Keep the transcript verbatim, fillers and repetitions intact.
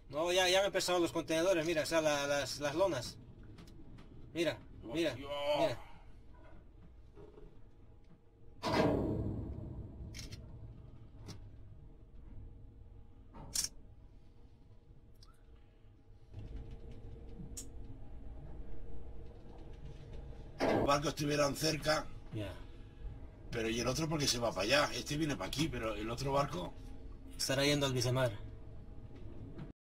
No, ya, ya me han pesado los contenedores, mira, o sea, la- las, las lonas. Mira, mira, Hostia. mira. Los barcos estuvieran cerca, Ya. pero ¿y el otro por qué se va para allá? Este viene para aquí, pero el otro barco... Estará yendo al Bizamar.